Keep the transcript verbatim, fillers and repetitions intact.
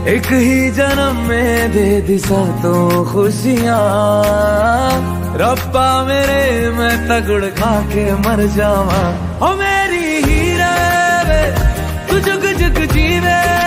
एक ही जन्म में दे दिशा तो खुशियाँ, रब्बा मेरे मैं तगड़ खा के मर जावा। ओ मेरी हीरे वे तू जुग जुग जीवे।